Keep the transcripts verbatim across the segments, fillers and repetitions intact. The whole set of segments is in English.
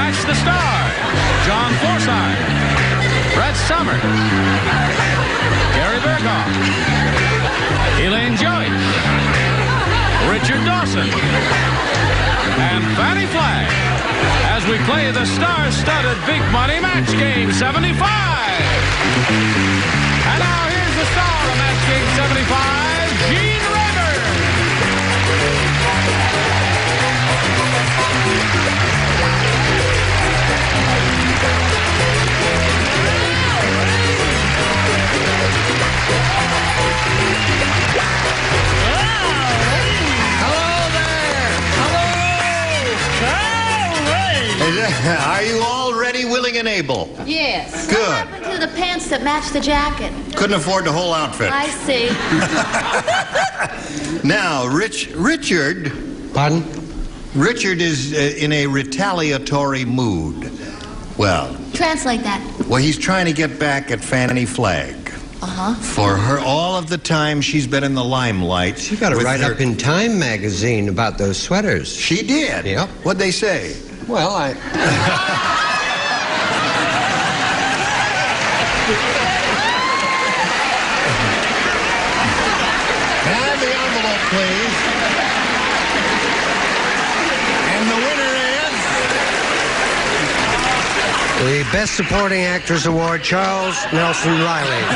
match the stars. John Forsythe, Brett Summers, Gary Berghoff, Elaine Joyce, Richard Dawson, and Fannie Flagg as we play the star-studded Big Money Match Game seventy-five. And now here's the star of Match Game seventy-five, Gene Rayburn. Are you all ready, willing, and able? Yes. Good. What happened to the pants that match the jacket? Couldn't afford the whole outfit. I see. Now, Rich, Richard... Pardon? Richard is uh, in a retaliatory mood. Well... Translate that. Well, he's trying to get back at Fannie Flagg. Uh-huh. For her, all of the time she's been in the limelight. She got a write-up in Time magazine about those sweaters. She did? Yep. What'd they say? Well, I... Have the envelope, please. And the winner is... The Best Supporting Actress Award, Charles Nelson Riley.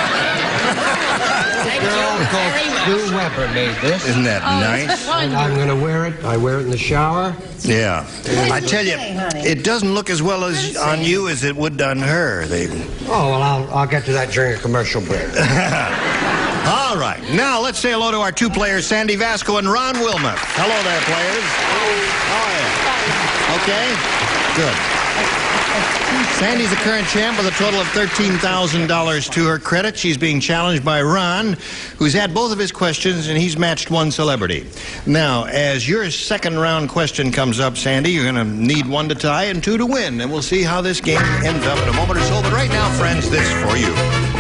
Thank Girl you called very much. Sue Weber made this. Isn't that Oh, nice? And I'm going to wear it. I wear it in the shower. Yeah. I tell you, say, honey? it doesn't look as well as on you as it would on her. They... Oh, well, I'll, I'll get to that during a commercial break. All right. Now, let's say hello to our two players, Sandy Vasco and Ron Wilmoth. Hello there, players. How are you? Okay? Good. Sandy's the current champ with a total of thirteen thousand dollars to her credit. She's being challenged by Ron, who's had both of his questions, and he's matched one celebrity. Now, as your second round question comes up, Sandy, you're going to need one to tie and two to win, and we'll see how this game ends up in a moment or so. But right now, friends, this for you.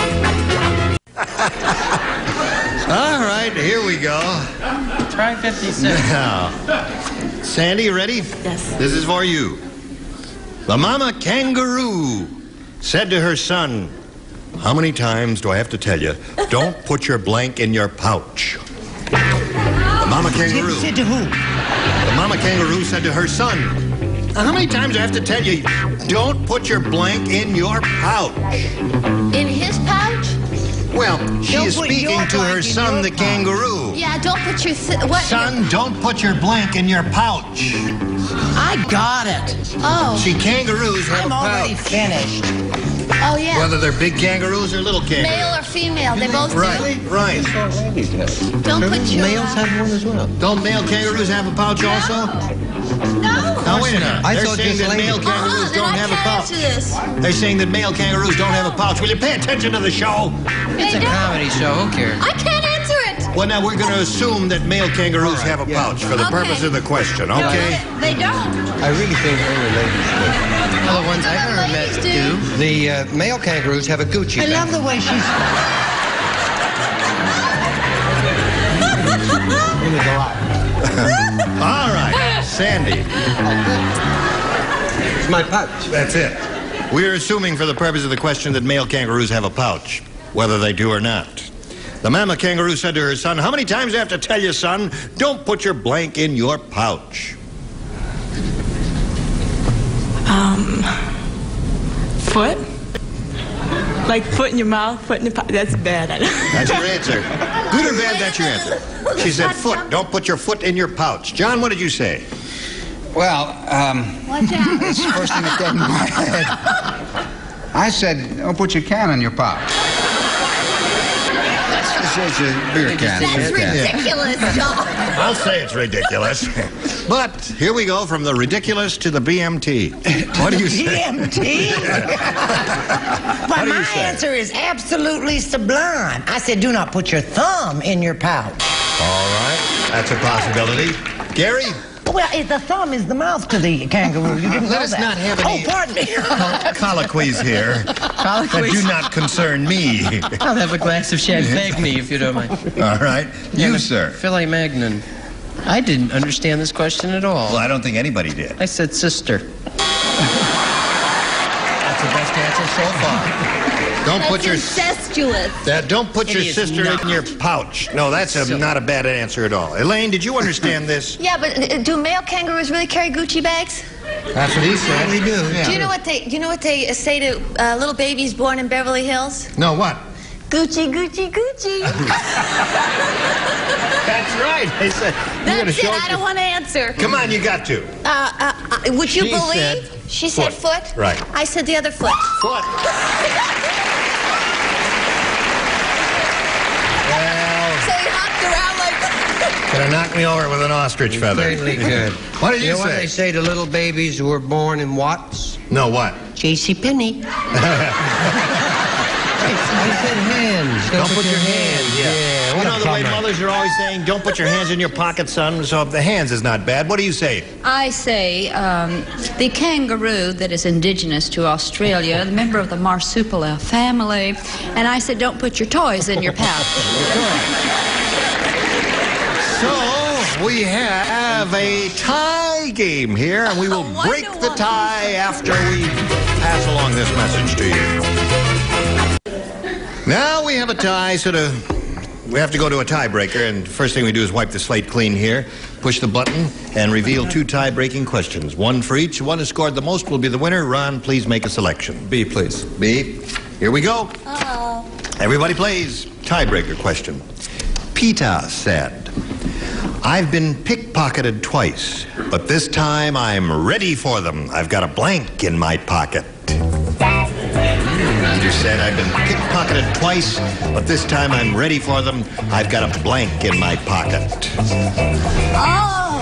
All right, here we go. Try fifty-six. Now, Sandy, you ready? Yes. This is for you. The mama kangaroo said to her son, how many times do I have to tell you, don't put your blank in your pouch? The mama kangaroo. Said to who? The mama kangaroo said to her son, how many times do I have to tell you, don't put your blank in your pouch? In his pouch? Well, she Don't is put speaking your to her blank in son, your the pouch. kangaroo. Yeah, don't put your... Th what? Son, don't put your blank in your pouch. I got it. Oh. See, kangaroos have I'm a already pouch. finished. Oh, yeah. Whether they're big kangaroos or little kangaroos. Male or female, they both Right, right. do. Don't put your... Males have one as well. Don't male kangaroos have a pouch also? No. Now, wait a minute. I They're thought saying just that male ladies. kangaroos Uh-huh, then don't I have a can't pouch. answer this. They're saying that male kangaroos don't have a pouch. Will you pay attention to the show? It's a don't. comedy show. Who cares? I can't answer it. Well, now we're going to assume that male kangaroos have a pouch for the Okay. purpose of the question, okay? They don't. I really think only ladies do. Well, the ones I've Some ever met ladies do. do. The uh, male kangaroos have a Gucci I bag. love the way she's... All right, Sandy. It's my pouch. That's it. We're assuming for the purpose of the question that male kangaroos have a pouch, whether they do or not. The mama kangaroo said to her son, how many times do I have to tell you, son, don't put your blank in your pouch? Um, foot? Like foot in your mouth, foot in your pouch. That's bad. I know. That's your answer. Good or bad, that's your answer. She said foot. Don't put your foot in your pouch. John, what did you say? Well, um, Watch out. it's the first thing that came to my head. I said, don't put your can in your pouch. It's, it's a beer can. That's beer can. ridiculous, John. I'll say it's ridiculous. But here we go from the ridiculous to the B M T. What do you say? B M T? But do you my say? answer is absolutely sublime. I said, do not put your thumb in your pouch. All right. That's a possibility. Gary? Well, it, the thumb is the mouth to the kangaroo. You didn't Let know us that. not have any- Oh, pardon me. Col- colloquies here that do not concern me. I'll have a glass of champagne, if you don't mind. All right. You, sir. Filet Magnon. I didn't understand this question at all. Well, I don't think anybody did. I said sister. so far. Don't That's put your incestuous. that. Don't put It your is sister not. in your pouch. No, that's a, So- not a bad answer at all. Elaine, did you understand this? Yeah, but uh, do male kangaroos really carry Gucci bags? That's what he said. We do. Do you know what they? Do you know what they uh, say to uh, little babies born in Beverly Hills? No, what? Gucci, Gucci, Gucci. That's right. They said. you gotta That's it. show I don't want to answer. Come on, you got to. Uh, uh, uh, would you She believe? said she said foot. foot. Right. I said the other foot. What? Well, So he hopped around like. could have knocked me over with an ostrich feather. Certainly could. What did You you know what say? they say to little babies who were born in Watts? No, what? J C Penney. I said hands. Don't put your hands. Yeah. Yeah, You what know a the way bummer. mothers are always saying, "Don't put your hands in your pocket, son." So the hands is not bad. What do you say? I say um, the kangaroo that is indigenous to Australia, a member of the marsupial family, and I said don't put your toys in your pouch. So we have a tie game here, and we will Oh, break wonder the why. tie after we pass along this message to you. Now we have a tie, sort of. We have to go to a tiebreaker, and first thing we do is wipe the slate clean here, push the button, and reveal two tie-breaking questions. One for each. One who scored the most will be the winner. Ron, please make a selection. B, please. B. Here we go. Oh. Everybody plays. Tiebreaker question. Peta said, I've been pickpocketed twice, but this time I'm ready for them. I've got a blank in my pocket. Peter said, I've been pickpocketed twice, but this time I'm ready for them. I've got a blank in my pocket. Oh.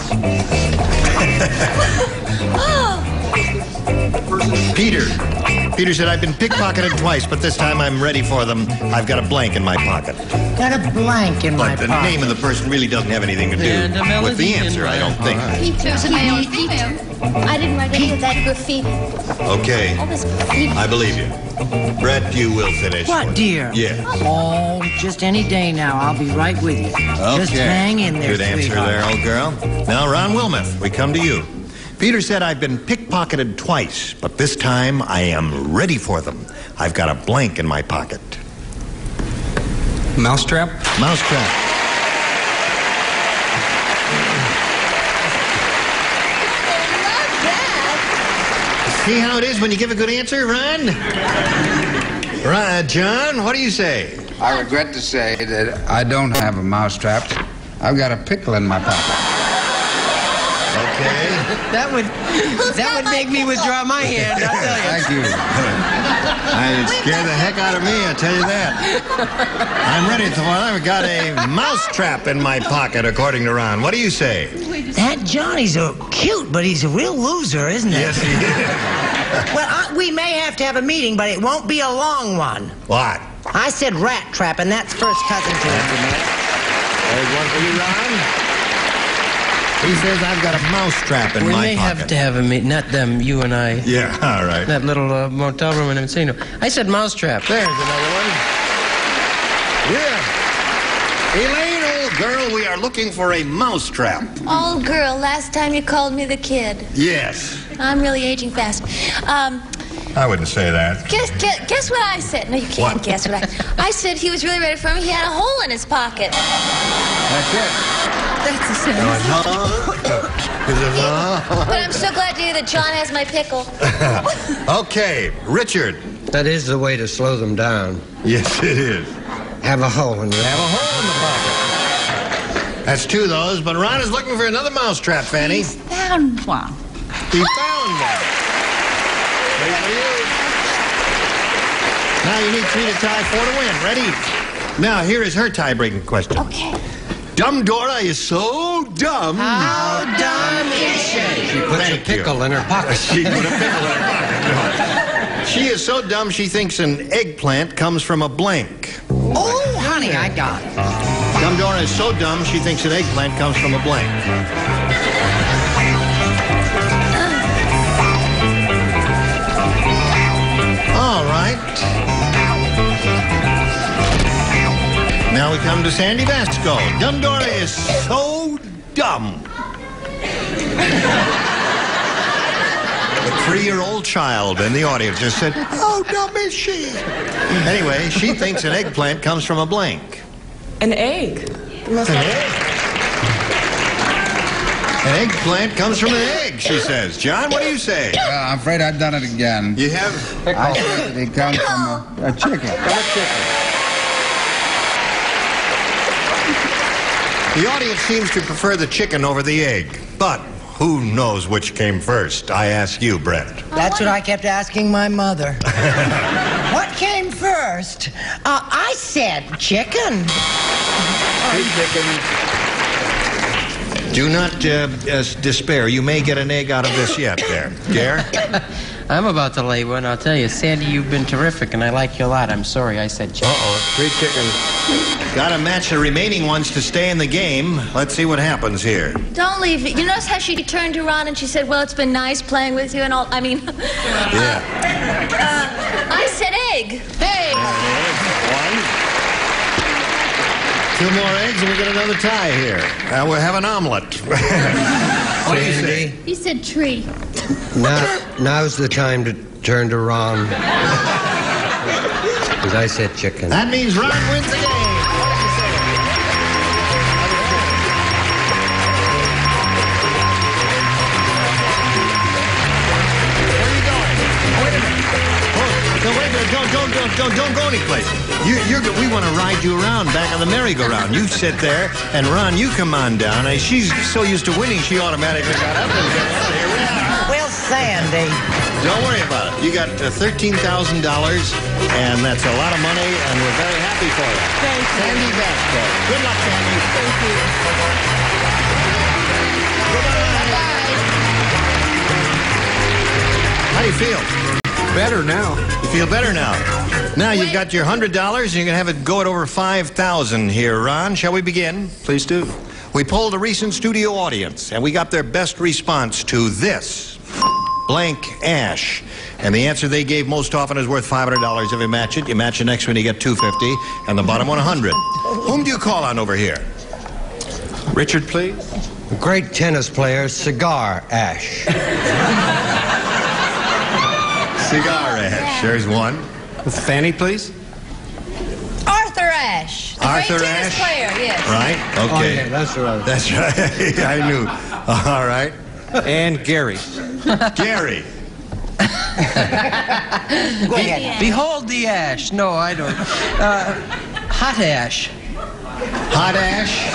Peter. Peter said, I've been pickpocketed twice, but this time I'm ready for them. I've got a blank in my pocket. Got a blank in my But the pocket. name of the person really doesn't have anything to do And the with the melody answer, and- I don't think. Peter. Is it male or female? I didn't write any of that graffiti. Okay, All this graffiti. I believe you. Brett, you will finish. What, dear? Yeah. Oh, just any day now. I'll be right with you. Just Okay. hang in there, Good answer sweetheart. there, old girl. Now, Ron Wilmuth, we come to you. Peter said, I've been pickpocketed twice, but this time I am ready for them. I've got a blank in my pocket. Mousetrap? Mousetrap. See how it is when you give a good answer, Ron? Ron, John, what do you say? I regret to say that I don't have a mousetrap. I've got a pickle in my pocket. Okay. That would that would make me withdraw my hand, I'll tell you. Thank you. I'd scare the heck out of me, I tell you that. I'm ready for it. I've got a mousetrap in my pocket, according to Ron. What do you say? That Johnny's a cute, but he's a real loser, isn't he? Yes, he is. Well, I, we may have to have a meeting, but it won't be a long one. What? I said rat trap, and that's first cousin to it. There's one for you, Ron. He says I've got a mousetrap in We my may pocket. have to have a meet, not them, you and I. Yeah, all right. That little uh, motel room in Encino. I said mousetrap. There's another one. Yeah. Elaine, old girl, we are looking for a mousetrap. Old girl, last time you called me the kid. Yes. I'm really aging fast. Um, I wouldn't say that. guess, guess, guess what I said? No, you can't What? guess what I I said he was really ready for me. He had a hole in his pocket. That's it. That's the same. Is it, huh? But I'm so glad to hear that John has my pickle. Okay, Richard. That is the way to slow them down. Yes, it is. Have a hole in your Have a hole in the pocket. That's two of those, but Ron is looking for another mousetrap, Fanny. He's found one. He found one. Wait for you. Now you need three to tie, four to win. Ready? Now here is her tie-breaking question. Okay. Dumb Dora is so dumb. How dumb is she? She puts Thank a pickle in her pocket. She put a pickle in her pocket. She is so dumb she thinks an eggplant comes from a blank. Oh, honey, I got it. Dumb Dora is so dumb she thinks an eggplant comes from a blank. All right. Now we come to Sandy Vasco. Dumb Dora is so dumb. three-year-old child in the audience just said, "How dumb is she?" Anyway, she thinks an eggplant comes from a blank. An egg. An egg. An eggplant comes from an egg, she says. John, what do you say? Well, I'm afraid I've done it again. You have? I said that it comes from a, a chicken. From a chicken. The audience seems to prefer the chicken over the egg, but who knows which came first? I ask you, Brett. That's what I kept asking my mother. What came first? Uh, I said chicken. Two chickens. Do not uh, uh, despair. You may get an egg out of this yet there. Gare? I'm about to lay one. I'll tell you, Sandy, you've been terrific, and I like you a lot. I'm sorry I said chicken. Uh-oh. Three chickens. Got to match the remaining ones to stay in the game. Let's see what happens here. Don't leave it. You notice how she turned to Ron and she said, "Well, it's been nice playing with you and all." I mean, Yeah. uh, I said egg. Hey. One. Two more eggs and we get another tie here. Uh, we'll have an omelet. What do you say? You said tree. Now, now's the time to turn to Ron. Because I said chicken. That means Ron wins the game. What do you say? Where are you going? Wait a minute. Oh, no, wait a minute. Don't, don't, don't, don't, don't go anyplace. You, you're, go- we want to ride you around back on the merry-go-round. You sit there, and Ron, you come on down. Uh, she's so used to winning, she automatically got up and said, "Well, here we are." Well, Sandy. Don't worry about it. You got uh, thirteen thousand dollars, and that's a lot of money, and we're very happy for you. Thank you. Sandy Vasco. Good luck, Sandy. Thank you. How do you feel? Better now. You feel better now. Now you've got your one hundred dollars, and you're going to have it go at over five thousand dollars here, Ron. Shall we begin? Please do. We polled a recent studio audience, and we got their best response to this blank ash. And the answer they gave most often is worth five hundred dollars if you match it. You match the next one, you get two hundred fifty dollars, and the bottom one, one hundred dollars. Whom do you call on over here? Richard, please. A great tennis player, cigar ash. Cigar ash. There's one. Fanny, please. Arthur Ashe. The Arthur great tennis Ashe? player, yes. Right? Okay. Oh, yeah, that's right. That's right. I knew. All right. And Gary. Gary. Go ahead. Behold the ash. No, I don't. Uh, hot ash. Hot ash.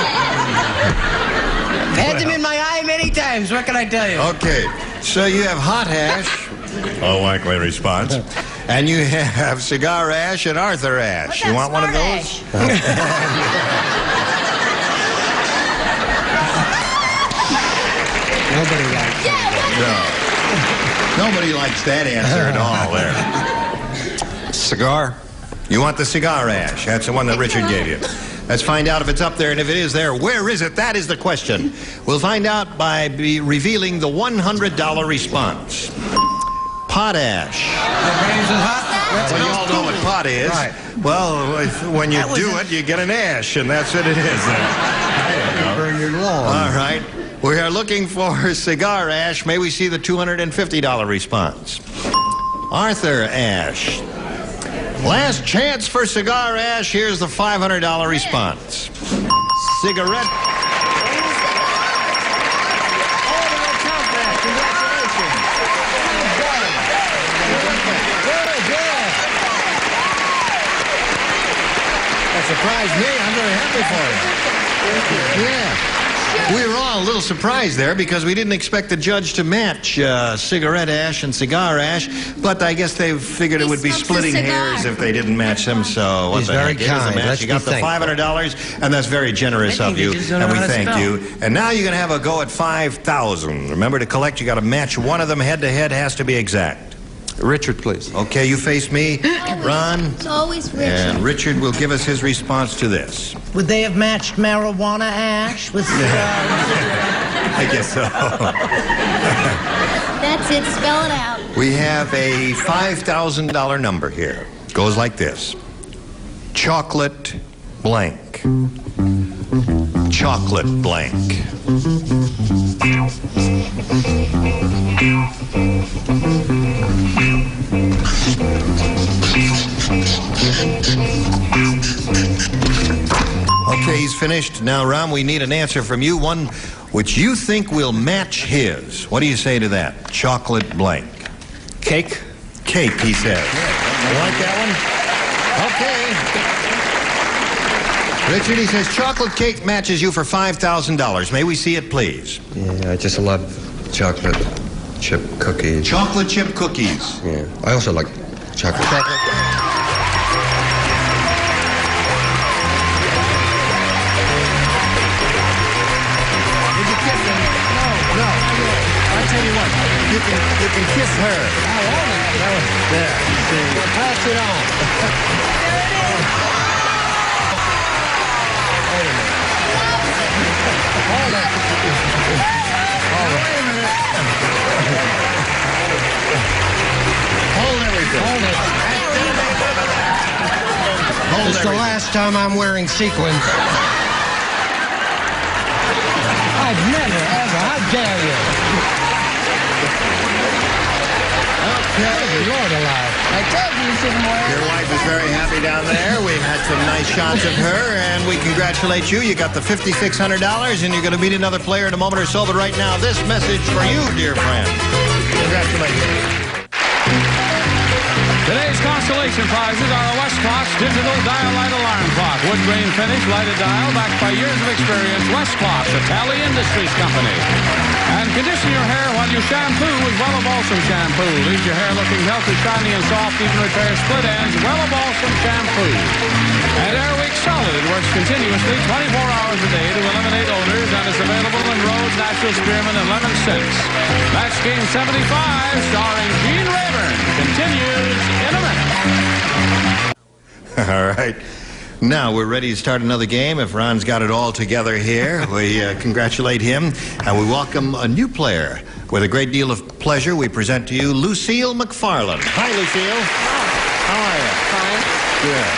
I've had them in my eye many times. What can I tell you? Okay. So you have hot ash. A likely response. And you have cigar ash and Arthur ash. What's You that want one of smart those? Nobody likes it. No. Nobody likes that answer at all there. Cigar. You want the cigar ash. That's the one that Richard gave you. Let's find out if it's up there, and if it is there, where is it? That is the question. We'll find out by be revealing the one hundred dollar response. Potash. Well, you all know what pot is. Right. Well, if, when you That was do a- it, you get an ash, and that's what it is. Burn your lawn. All right. We are looking for cigar ash. May we see the two hundred fifty dollar response? Arthur Ashe. Last chance for cigar ash. Here's the five hundred dollar response. Cigarette. That surprised me. I'm very happy for you. Yeah. We were all a little surprised there because we didn't expect the judge to match uh, cigarette ash and cigar ash, but I guess they figured it He would be smokes a splitting cigar. hairs if they didn't match them, so what He's the very heck, it is a kind. match. Let's You got be the thankful. five hundred dollars, and that's very generous I of think you, they just don't and know we how to thank spell. you. And now you're going to have a go at five thousand dollars. Remember, to collect, you got to match one of them head-to-head, has to be exact. Richard, please. Okay, you face me, Ron, It's always Richard. and Richard will give us his response to this. Would they have matched marijuana ash with cigars? I guess so. That's it. Spell it out. We have a five thousand dollar number here. Goes like this. Chocolate blank. Chocolate blank. finished. Now, Ron, we need an answer from you, one which you think will match his. What do you say to that? Chocolate blank. Cake. Cake, he says. You like that one? Okay. Richard, he says chocolate cake matches you for five thousand dollars. May we see it, please? Yeah, I just love chocolate chip cookies. Chocolate chip cookies. Yeah. I also like chocolate. Chocolate. Did you kiss him? No, no. I'll tell you what. You can, you can kiss her. I want it. There. See. Well, pass it on. Hold it. Wait a minute. Hold everything. Hold it. Hold It's the everything. last time I'm wearing sequins. I've never, ever. How dare you? Okay. Lord alive. I told you you shouldn't wear Your wife is very happy down there. We've had some nice shots of her, and we congratulate you. You got the fifty-six hundred dollars, and you're going to meet another player in a moment or so. But right now, this message for you, dear friend. Congratulations. Today's consolation prizes are a Westclox digital dial light alarm clock. Wood grain finish, lighted dial, backed by years of experience. Westclox, a Tally Industries company. And condition your hair while you shampoo with Wella Balsam shampoo. Leaves your hair looking healthy, shiny, and soft. Even repair split ends. Wella Balsam shampoo. And Airwick Solid. It works continuously twenty-four hours a day to eliminate odors, and is available in Rhodes, Natural Spearmint, and Lemon Six. Match Game seventy-five, starring Gene Rayburn, continues in a minute. All right. Now we're ready to start another game. If Ron's got it all together here, we uh, congratulate him, and we welcome a new player. With a great deal of pleasure, we present to you Lucille McFarland. Hi, Lucille. How are you? Fine. Good.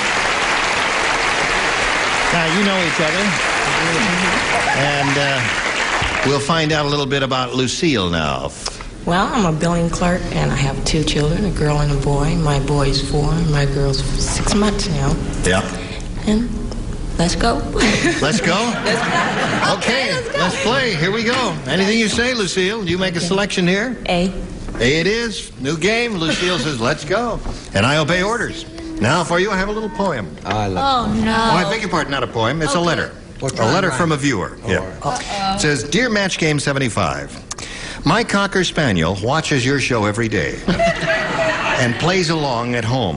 Now, you know each other. And uh, we'll find out a little bit about Lucille now. Well, I'm a billing clerk, and I have two children, a girl and a boy. My boy's four, and my girl's six months now. Yeah. And let's go. Let's go? Let's go. Okay, let's go. let's play. Here we go. Anything you say, Lucille? You make a selection here? A. A it is. New game. Lucille says, let's go. And I obey orders. Now for you, I have a little poem. I love Oh, no. Oh, I beg your pardon, not a poem. It's a letter. What A letter kind? from a viewer. Yeah. It says, Dear Match Game seventy-five, my Cocker Spaniel watches your show every day and plays along at home.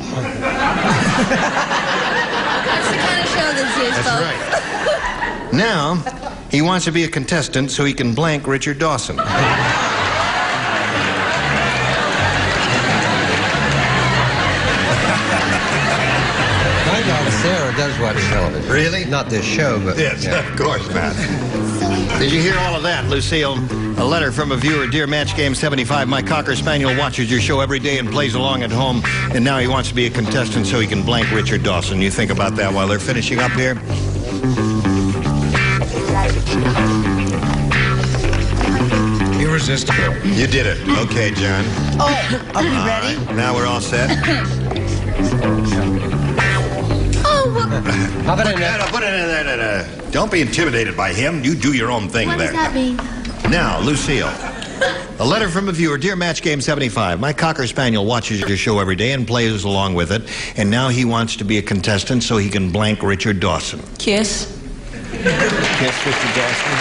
That's the kind of show that's used, That's folks. right. Now, he wants to be a contestant so he can blank Richard Dawson. My dog Sarah does watch television. Really? Not this show, but Yes, yeah. of course, Matt. Did you hear all of that, Lucille? A letter from a viewer. Dear Match Game seventy-five, my Cocker Spaniel watches your show every day and plays along at home, and now he wants to be a contestant so he can blank Richard Dawson. You think about that while they're finishing up here? Irresistible. You did it. Okay, John. Oh, are we All ready? right, now we're all set. How about Put an it, put it in there, there, there. Don't be intimidated by him. You do your own thing What there. does that mean? Now, Lucille. A letter from a viewer. Dear Match Game seventy-five, my Cocker Spaniel watches your show every day and plays along with it, and now he wants to be a contestant so he can blank Richard Dawson. Kiss. Kiss Richard Dawson.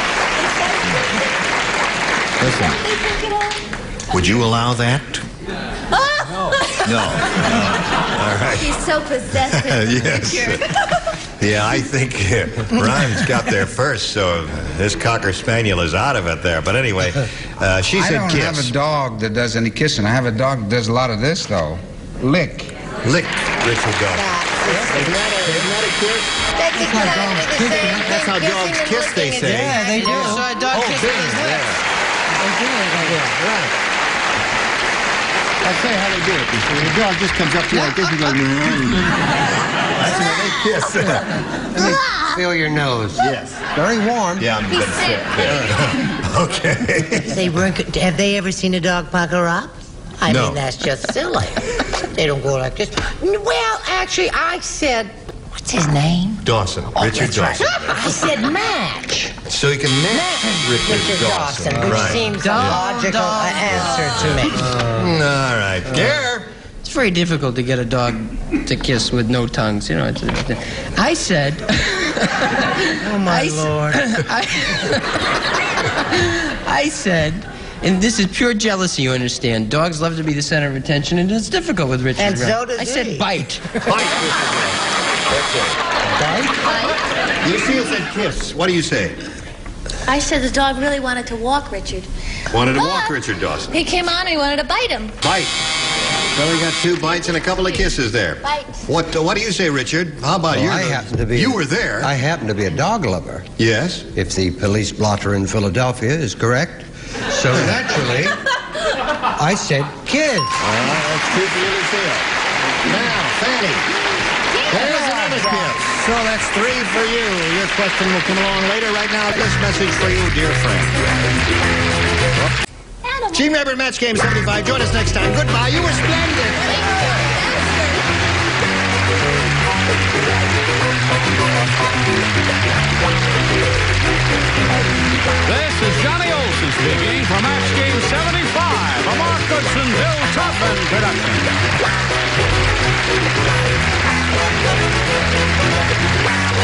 Listen, would you allow that? No. All right. He's so possessive. Yes. Yeah, I think uh, Ron's got there first, so this Cocker Spaniel is out of it there. But anyway, uh, she I said don't kiss. have a dog that does any kissing. I have a dog that does a lot of this, though. Lick. Lick Richard Dawson. That's exactly the same thing. That's how dogs kissing and kiss, they licking say. is- Yeah, they do. So a dog Oh, kisses big, his yeah. lips. They do. Yeah, right. I'll tell you how they do it. You see, the dog just comes up to you like this and goes, that's how they kiss. Let me feel your nose. Yes. Very warm. Yeah, I'm He's gonna sick. sit there. Okay. They wrinkle, have they ever seen a dog pucker up? I No. mean, that's just silly. They don't go like this. Well, actually, I said, What's his name? Dawson. Oh, Richard that's Dawson. right. I said match. So you can match Richard, Richard Dawson. Dawson, which Right. seems a logical uh, answer to me. All right. Gare. It's very difficult to get a dog to kiss with no tongues. You know, it's, I said. Oh my I, lord! I, I said, and this is pure jealousy. You understand? Dogs love to be the center of attention, and it's difficult with Richard. And so does I said he. bite. Bite. Bite? Lucille said kiss. What do you say? I said the dog really wanted to walk Richard. Wanted to But walk Richard Dawson. He came on and he wanted to bite him. Bite. Well, we got two bites and a couple of kisses there. Bite. What uh, What do you say, Richard? How about Well, you? I happen to be. You were there. I happen to be a dog lover. Yes. If the police blotter in Philadelphia is correct. So naturally, I said kid. All right, that's two for you, Lucille. Now, Fanny. There's another kiss. So that's three for you. Your question will come along later. Right now, this message for you, dear friend. Gene Rabbit Match Game seventy-five. Join us next time. Goodbye. You were splendid. This is Johnny Olson speaking for Match Game seventy-five, a Mark Goodson, Bill Tubman production.